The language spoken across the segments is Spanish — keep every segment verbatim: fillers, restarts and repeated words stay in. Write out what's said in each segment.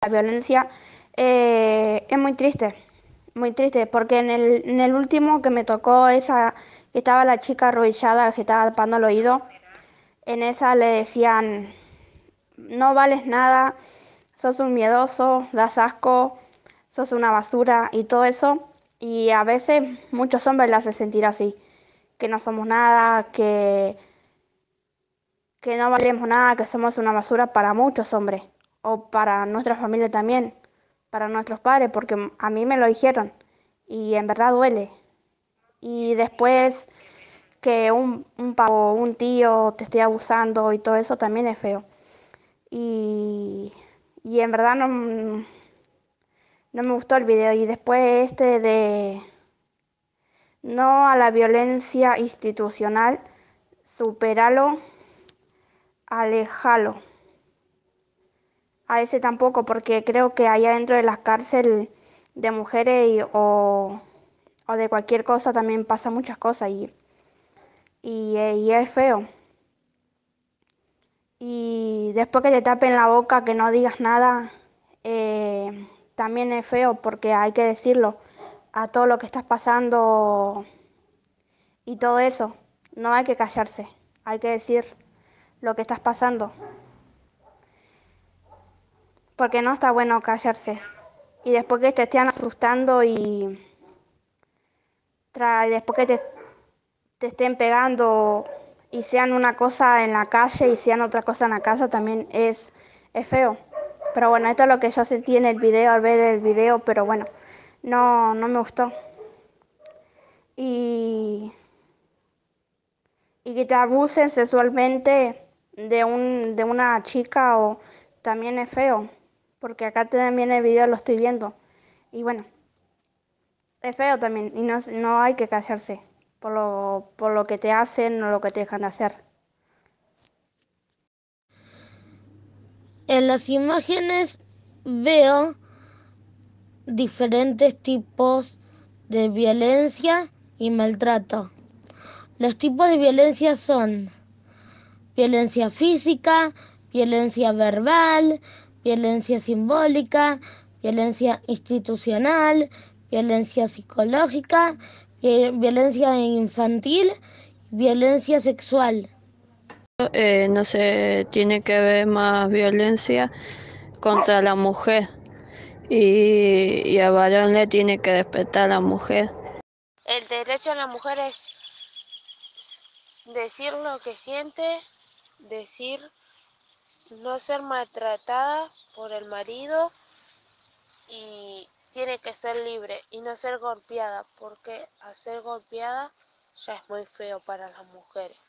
la violencia, eh, es muy triste, muy triste, porque en el, en el último que me tocó esa, que estaba la chica arrodillada, que se estaba tapando el oído, en esa le decían, no vales nada, sos un miedoso, das asco, sos una basura y todo eso, y a veces muchos hombres le hacen sentir así, que no somos nada, que, que no valemos nada, que somos una basura para muchos hombres, o para nuestra familia también, para nuestros padres, porque a mí me lo dijeron y en verdad duele. Y después que un, un pavo, un tío te esté abusando y todo eso también es feo. Y, y en verdad no, no me gustó el video. Y después este de no a la violencia institucional, superalo, alejalo. A ese tampoco, porque creo que allá dentro de las cárceles de mujeres y- o, o de cualquier cosa también pasa muchas cosas y, y, eh, y es feo. Y después que te tapen la boca, que no digas nada, eh, también es feo porque hay que decirlo a todo lo que estás pasando y todo eso. No hay que callarse, hay que decir lo que estás pasando, porque no está bueno callarse. Y después que te estén asustando y, tra- y después que te, te estén pegando y sean una cosa en la calle y sean otra cosa en la casa, también es, es feo. Pero bueno, esto es lo que yo sentí en el video al ver el video, pero bueno, no, no me gustó. Y, y que te abusen sexualmente de un, de una chica o también es feo, porque acá también el video lo estoy viendo. Y bueno, es feo también y no, no hay que callarse por lo, por lo que te hacen o lo que te dejan de hacer. En las imágenes veo diferentes tipos de violencia y maltrato. Los tipos de violencia son violencia física, violencia verbal, violencia simbólica, violencia institucional, violencia psicológica, violencia infantil, violencia sexual. Eh, no se tiene que ver más violencia contra la mujer y, y al varón le tiene que respetar a la mujer. El derecho a la mujer es decir lo que siente, decir no ser maltratada por el marido y tiene que ser libre y no ser golpeada, porque al ser golpeada ya es muy feo para las mujeres.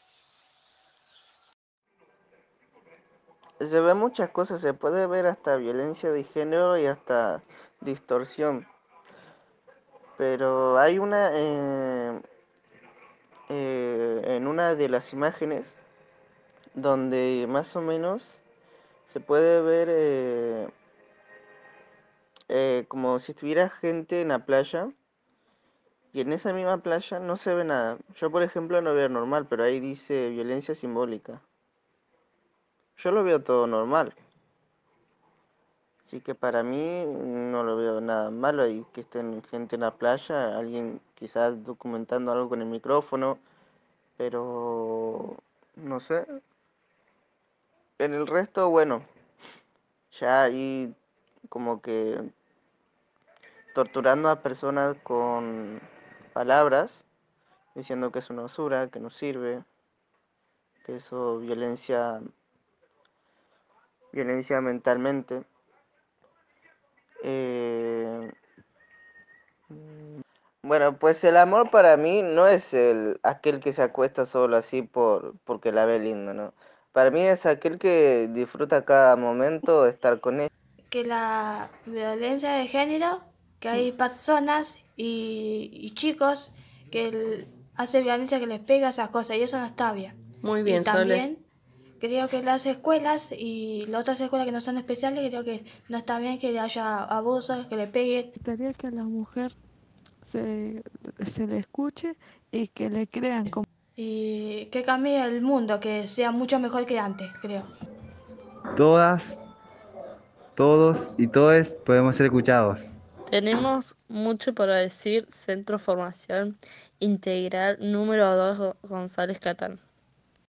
Se ven muchas cosas, se puede ver hasta violencia de género y hasta distorsión. Pero hay una, eh, eh, en una de las imágenes donde más o menos se puede ver eh, eh, como si estuviera gente en la playa y en esa misma playa no se ve nada. Yo por ejemplo no veo normal, pero ahí dice violencia simbólica. Yo lo veo todo normal. Así que para mí no lo veo nada malo ahí que estén gente en la playa, alguien quizás documentando algo con el micrófono, pero no sé. En el resto, bueno, ya ahí como que torturando a personas con palabras, diciendo que es una basura, que no sirve, que eso violencia, violencia mentalmente. Eh, Bueno, pues el amor para mí no es el aquel que se acuesta solo así por porque la ve linda, ¿no? Para mí es aquel que disfruta cada momento de estar con ella. Que la violencia de género, que hay personas y, y chicos que el- hace violencia, que les pega esas cosas y eso no está bien. Muy Y bien, Sole. también creo que las escuelas y las otras escuelas que no son especiales, creo que no está bien que haya abusos, que le peguen. Me gustaría que a la mujer se, se le escuche y que le crean como... Y que cambie el mundo, que sea mucho mejor que antes, creo. Todas todos y todes podemos ser escuchados. Tenemos mucho para decir. Centro Formación Integral número dos González Catán.